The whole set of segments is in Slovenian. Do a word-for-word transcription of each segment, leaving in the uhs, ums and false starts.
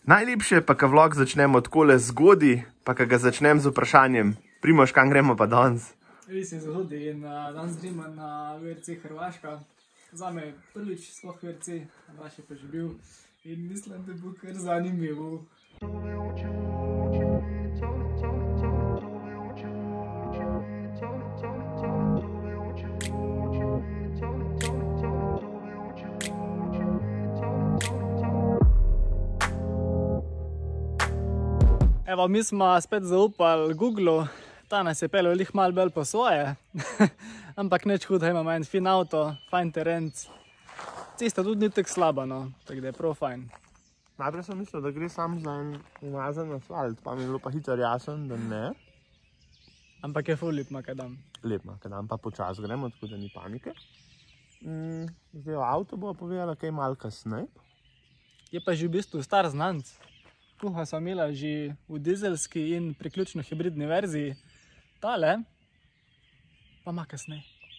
Najlepše pa, ka vlog začnemo takole zgodi, pa ka ga začnem z vprašanjem. Primož, kam gremo pa danes? Res je zgodi in uh, danes gremo na V R C Hrvaška. Zame prvič sploh V R C, vaš je pa že bil in mislim, da bo kar zanimivo. Evo, mi smo spet zaupali Googlu, ta nas je peljal lih malo bolj po svoje, ampak nič hudo, imamo en fin avto, fajn terenc. Cesta tudi ni tako slaba, no, tako da je prav fajn. Najprej sem mislil, da gre sam za en umazan asfalt, pa mi je bilo pa hitro jasen, da ne. Ampak je ful lep makadam. Lep makadam, pa počas gremo, tako da ni panike. Mm, zdaj v avto bo povedala kaj malo kasneje. Je pa že v bistvu star znanc. Kuha so imela že v dizelski in priključno hibridni verziji. Tale pa ima kasneje.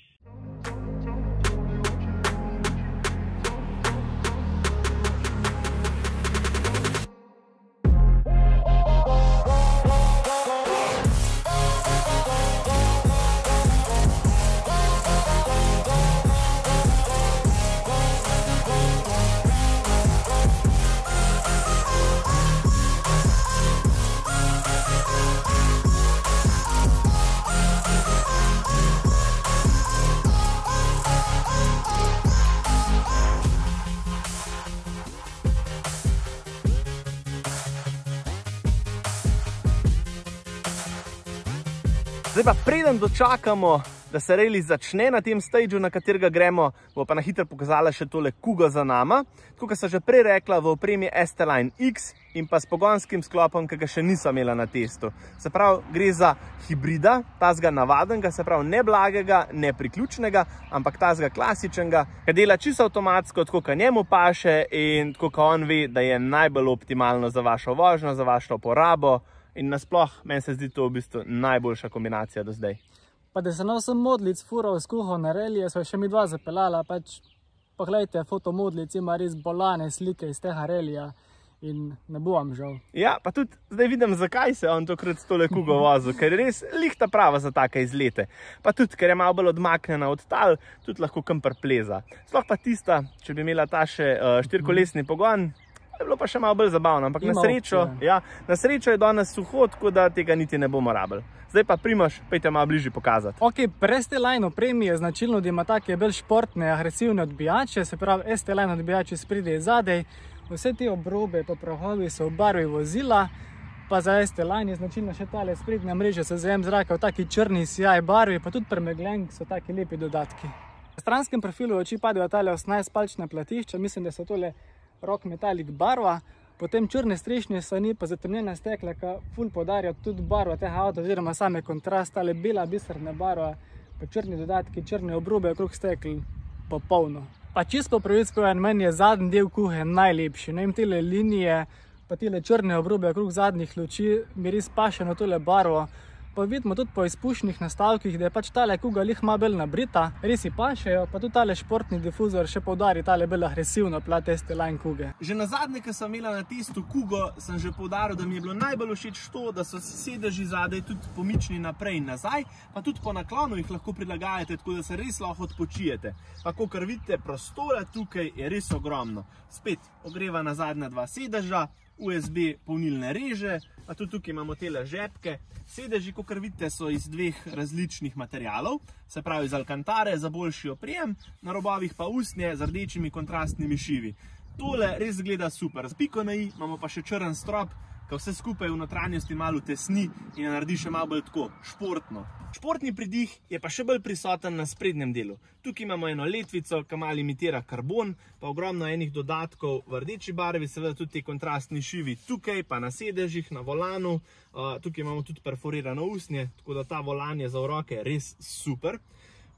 Zdaj pa preden dočakamo, da se rally začne na tem stageu, na katerega gremo, bo pa na hitro pokazala še tole Kugo za nama. Tako kot sem že prej rekla, v opremi S-Line X in pa s pogonskim sklopom, ki ga še nisem imela na testu. Se pravi, gre za hibrida, tazga navadenega, se pravi ne blagega, ne priključnega, ampak tazga klasičnega, ki dela čisto avtomatsko, tako kot njemu paše in tako kot on ve, da je najbolj optimalno za vašo vožnjo, za vašo porabo. In nasploh, meni se zdi to v bistvu najboljša kombinacija do zdaj. Pa da se na vsem modlic furov s kuho na relije, so še mi dva zapeljala, pač pogledajte, fotomodlic ima res bolane slike iz tega relija in ne bo vam žal. Ja, pa tudi zdaj vidim, zakaj se on tokrat s tole Kugo vozil, ker je res lihta prava za take izlete. Pa tudi, ker je malo bolj odmaknjena od tal, tudi lahko kam prpleza. Sploh pa tista, če bi imela ta še uh, štirikolesni pogon, je bilo pa še malo bolj zabavno, ampak na srečo, ja, na srečo je danes suho, tako da tega niti ne bomo rabili. Zdaj pa Primož, pejte malo bližje pokazati. Ok, pri S-Line opremi je značilno, da ima take bolj športne, agresivne odbijače, se pravi S-Line odbijači spredaj in zadaj. Vse te obrobe pa prahovi so v barvi vozila, pa za S-Line je značilno še tale sprednja mreža se zajem zraka v taki črni sijaj barvi, pa tudi pri meglenk so taki lepi dodatki. V stranskem profilu oči padejo tale osemnajstpalčna platišča, mislim, da so tole rock metallic barva, potem črne strešne strani pa zatemnjena stekla, ki ful podarja tudi barva tega avta oziroma same kontrast, tale bela biserna barva, pa črni dodatki, črne obrobe okrog stekl, popolno. Pa čisto po pravici povedano, meni je zadnji del kuhe najlepši, ne vem, tele linije, pa tele črne obrobe okrog zadnjih luči, mi res paše na tole barvo. Pa vidimo tudi po izpušnih nastavkih, da je pač tale Kuga lih malo bolj nabrita, res ji pašejo, pa tudi tale športni difuzor še poudari tale bolj agresivno plat S-Line Kuge. Že na zadnje, ko sem imela na testu Kugo, sem že poudaril, da mi je bilo najbolj všeč to, da so sedeži zadaj tudi pomični naprej in nazaj, pa tudi po naklonu jih lahko prilagajate, tako da se res lahko odpočijete. Pa kakor vidite, prostora tukaj je res ogromno. Spet ogrevana zadnja dva sedeža, U S B polnilne reže, pa tudi tukaj imamo tele žepke. Sedeži, kakor vidite, so iz dveh različnih materialov, se pravi iz alkantare za boljši oprijem, na robovih pa usnje z rdečimi kontrastnimi šivi. Tole res gleda super. Z piko na i imamo pa še črn strop, ki vse skupaj v notranjosti malo tesni in naredi še malo bolj tako športno. Športni pridih je pa še bolj prisoten na sprednjem delu. Tukaj imamo eno letvico, ki malo imitira karbon, pa ogromno enih dodatkov v rdeči barvi, seveda tudi te kontrastni šivi tukaj, pa na sedežih, na volanu. Tukaj imamo tudi perforirano usnje, tako da ta volan je za v roke res super.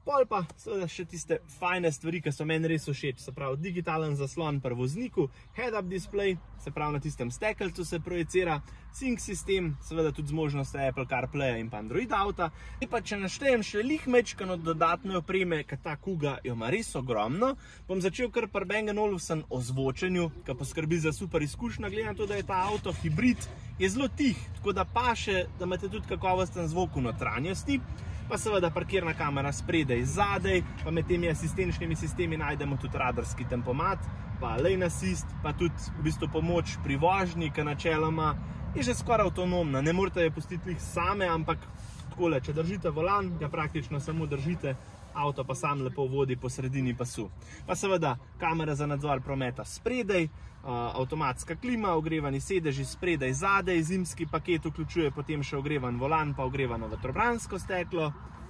Pol pa seveda še tiste fajne stvari, ki so meni res všeč, se pravi digitalen zaslon pri vozniku, head-up display, se pravi na tistem stekelcu se projicira, sync sistem, seveda tudi z možnostjo Apple CarPlaya in pa Android auta. In pa če naštejem še lih mečkano dodatne opreme, ker ta Kuga jo ima res ogromno, bom začel kar pri Bang and Olufsen o zvočenju, ki poskrbi za super izkušnjo, glede na to, da je ta avto hibrid, je zelo tih, tako da paše, da imate tudi kakovosten zvok v notranjosti. Pa seveda parkirna kamera spredaj, zadaj, pa med temi asistenčnimi sistemi najdemo tudi radarski tempomat, pa lane assist, pa tudi v bistvu pomoč pri vožnji, ki načeloma je že skoraj avtonomna. Ne morate je pustiti lih same, ampak takole, če držite volan, ga praktično samo držite, avto pa sam lepo vodi po sredini pasu. Pa seveda kamera za nadzor prometa spredaj, avtomatska klima, ogrevani sedeži spredaj, zadaj, zimski paket vključuje potem še ogrevan volan, pa ogrevano vetrobransko steklo.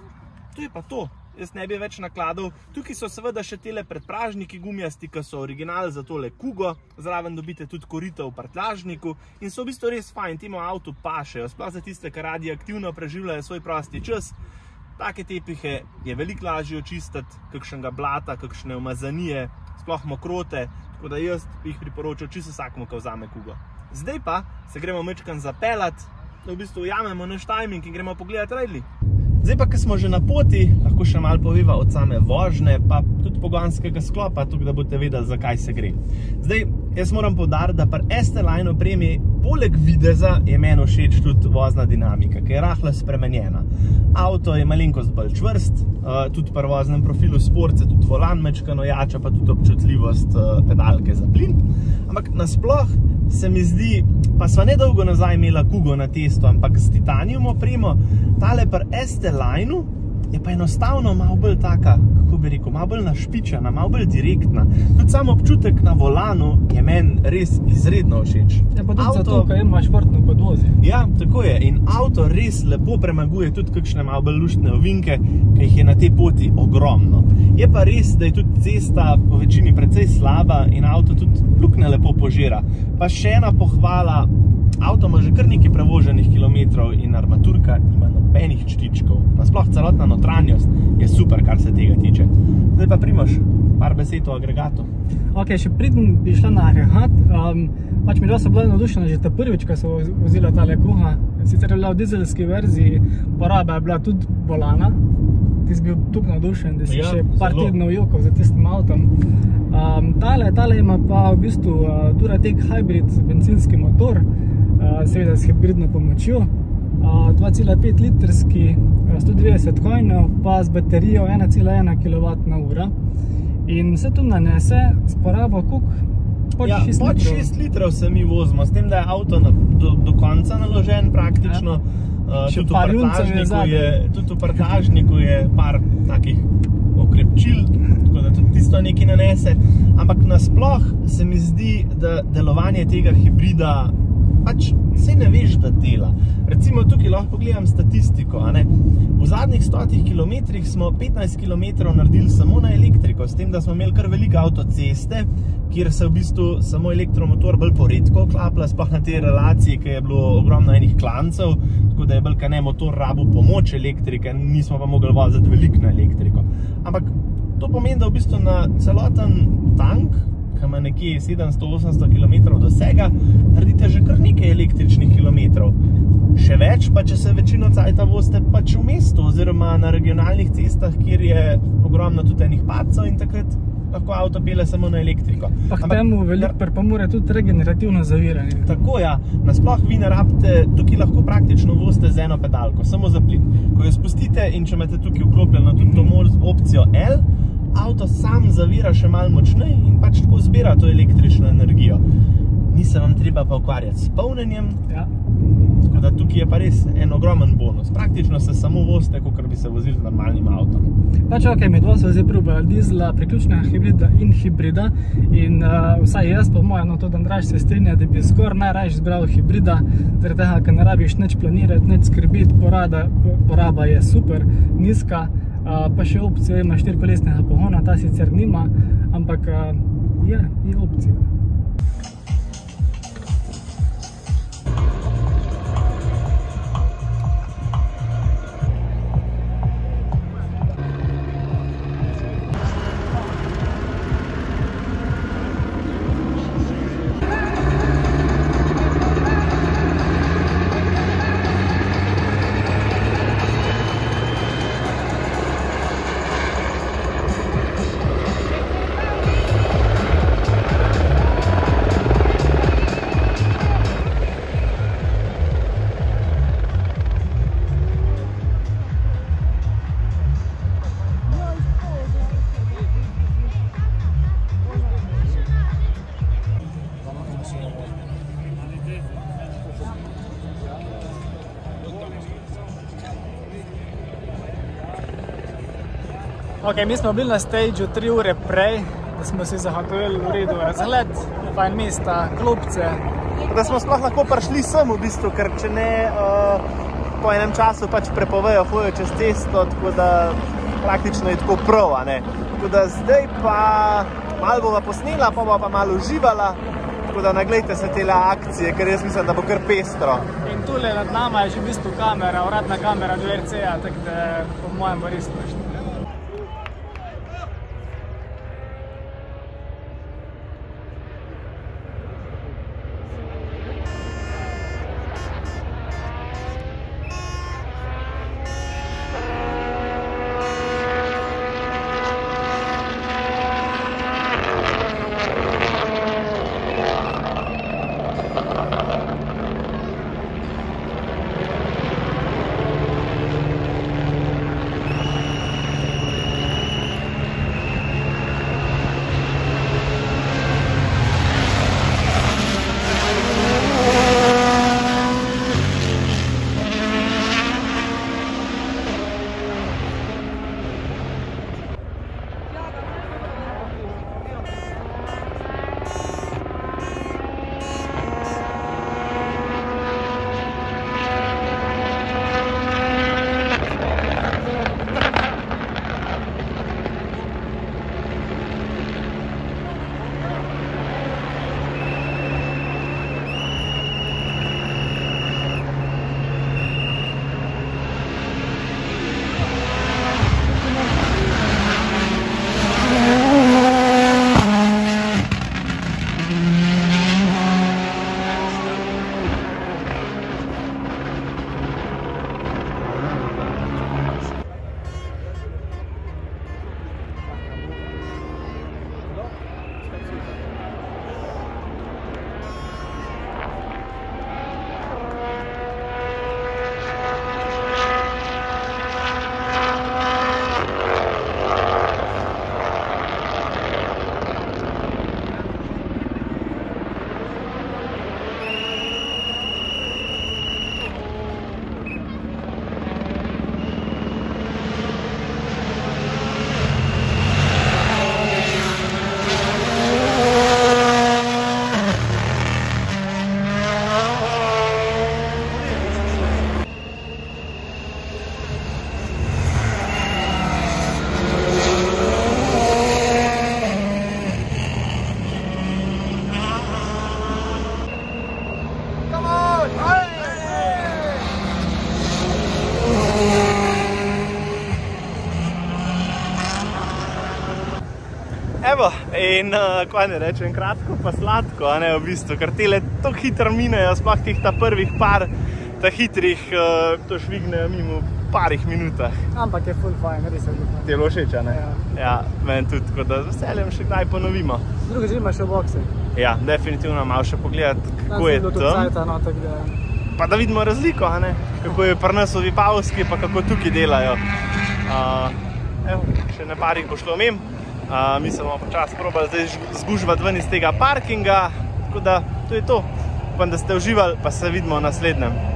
To je pa to. Jaz ne bi več nakladal. Tukaj so seveda še tele predpražniki gumijasti, ki so original za tole Kugo. Zraven dobite tudi korito v prtljažniku in so v bistvu res fajn, temu avtu pašejo. Sploh za tiste, ki radi aktivno preživljajo svoj prosti čas. Take tepihe je veliko lažje očistiti, kakšnega blata, kakšne umazanije, sploh mokrote, tako da jaz jih priporočam čisto vsakmu, ki vzame Kugo. Zdaj pa se gremo mečkan zapelat, da v bistvu ujamemo naš timing in gremo pogledat Ridley. Zdaj pa, ko smo že na poti, lahko še malo poveva od same vožnje, pa tudi pogonskega sklopa, tukaj da boste vedeli, zakaj se gre. Zdaj, jaz moram poudariti, da pri S-Line opremi poleg videza je meni všeč tudi vozna dinamika, ki je rahlo spremenjena. Avto je malenkost bolj čvrst, tudi pri voznem profilu Sport se tudi volan mečkano jača, pa tudi občutljivost pedalke za plin. Ampak nasploh se mi zdi, pa sva nedolgo nazaj imela Kugo na testu, ampak s titanium opremo, tale pri S-Lineu je pa enostavno malo bolj taka, kako bi rekel, malo bolj našpičena, malo bolj direktna. Tudi sam občutek na volanu je meni res izredno všeč. Ja, pa tudi zato, ker ima športno podvozje. Ja, tako je. In avto res lepo premaguje tudi kakšne malo bolj luštne ovinke, ki jih je na tej poti ogromno. Je pa res, da je tudi cesta po večini precej slaba in avto tudi luknje lepo požira. Pa še ena pohvala, avto ima že kar nekaj prevoženih kilometrov in armaturka ima nobenih čtičkov. Nasploh celotna notranjost je super, kar se tega tiče. Zdaj pa Primož, par besed o agregatu. Ok, še preden bi šla na agregat, um, pač mi dosta bila navdušena že ta prvič, ko so vozila tale Kuga. Sicer je bila v dizelski verziji, poraba je bila tudi bolana. Ti si bil tukaj navdušen, da si ja, še par zelo. tednov jokal za tistim avtom. Um, tale, tale ima pa v bistvu uh, Duratec Hybrid bencinski motor, uh, seveda s hibridno pomočjo, uh, dva cela pet litrski, uh, sto dvajset konjev, pa z baterijo ena cela ena kilovatna ura. In vse to nanese s porabo koliko? Pod ja, šest pod litrov. šest litrov se mi vozimo, s tem, da je avto na, do, do konca naložen praktično. Ja. Uh, tudi, v je, tudi v prtljažniku je par takih okrepčil, tako da tudi tisto nekaj nanese. Ampak nasploh se mi zdi, da delovanje tega hibrida pač se ne veš, da dela. Recimo tukaj lahko pogledam statistiko. A ne? V zadnjih stotih kilometrih smo petnajst kilometrov naredili samo na elektriko, s tem, da smo imeli kar veliko avtoceste, kjer se v bistvu samo elektromotor bolj poredko klapla, sploh na tej relaciji, ki je bilo ogromno enih klancev, tako da je bolj, ka ne, motor rabil pomoč elektrike, nismo pa mogli voziti veliko na elektriko. Ampak to pomeni, da v bistvu na celoten tank, ki ima nekje sedemsto do osemsto kilometrov dosega, naredite že kar nekaj električnih kilometrov. Še več pa, če se večino cajta vozite pač v mestu oziroma na regionalnih cestah, kjer je ogromno tudi enih padcev in takrat lahko avto pele samo na elektriko. Pa k temu veliko pripomore tudi regenerativno zaviranje. Tako ja, nasploh vi ne rabite, tukaj lahko praktično vozite z eno pedalko, samo za plin. Ko jo spustite in če imate tukaj vklopljeno tudi to opcijo L, avto sam zavira še malo močnej in pač tako zbira to električno energijo. Ni se vam treba pa ukvarjati s polnjenjem, ja. Tako da tukaj je pa res en ogromen bonus. Praktično se samo vozite, kakor bi se vozili z normalnim avtom. Pač ok, med dva so zdaj probali dizla, priključnega hibrida in hibrida in uh, vsaj jaz po mojem, no tudi Andraž se strinja, da bi skoraj najrajši izbral hibrida, zaradi tega, ker ne rabiš nič planirati, nič skrbiti, poraba, poraba je super, nizka, uh, pa še opcija ima štirikolesnega pogona, ta sicer nima, ampak uh, je, je opcija. Ok, mi smo bili na stageu tri ure prej, da smo si zahotovili v redu razgled, fajn mesta, klopce. Da smo sploh lahko prišli sem v bistvu, ker če ne uh, po enem času pač prepovejo hojo čez cesto, tako da praktično je tako prav, ne. Tako da zdaj pa malo bova posnela, pa bova pa malo uživala, tako da naglejte se tele akcije, ker jaz mislim, da bo kar pestro. In tule nad nama je že v bistvu kamera, uradna kamera V R C-ja, tako da po mojem bo res slušno. Evo, in uh, kaj ne rečem, kratko pa sladko, a ne, v bistvu, ker tele tako hitro minejo, sploh tih ta prvih par ta hitrih, uh, to švignejo mimo v parih minutah. Ampak je full fajn, res je full fajn. Ti je bilo všeč, a ne? Ja. Ja, meni tudi, tako da z veseljem še kdaj ponovimo. Drugo že imaš še bokse. Ja, definitivno malo še pogledati, kako je to. Cajta, no, tak da... Pa da vidimo razliko, a ne? Kako je pri nas v Vipavski, pa kako tukaj delajo. Uh, evo, še na parih bo šlo mim. Uh, mi se bomo počas probali zdaj zgužvati ven iz tega parkinga, tako da to je to. Upam, da ste uživali, pa se vidimo v naslednjem.